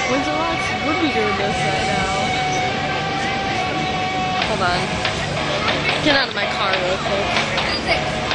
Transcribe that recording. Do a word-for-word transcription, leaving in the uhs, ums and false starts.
When's the last would be doing this right now? Hold on. Get out of my car real quick.